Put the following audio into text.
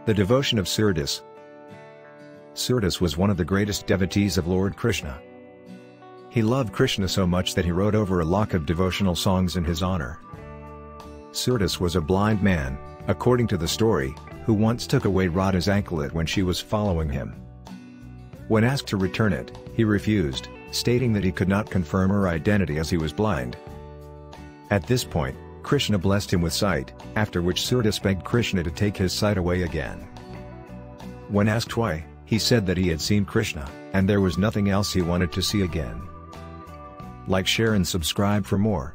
The devotion of Surdas. Surdas was one of the greatest devotees of Lord Krishna. He loved Krishna so much that he wrote over a lakh of devotional songs in his honor. Surdas was a blind man, according to the story, who once took away Radha's anklet when she was following him. When asked to return it, he refused, stating that he could not confirm her identity as he was blind. At this point, Krishna blessed him with sight, after which Surdas begged Krishna to take his sight away again. When asked why, he said that he had seen Krishna, and there was nothing else he wanted to see again. Like, share and subscribe for more.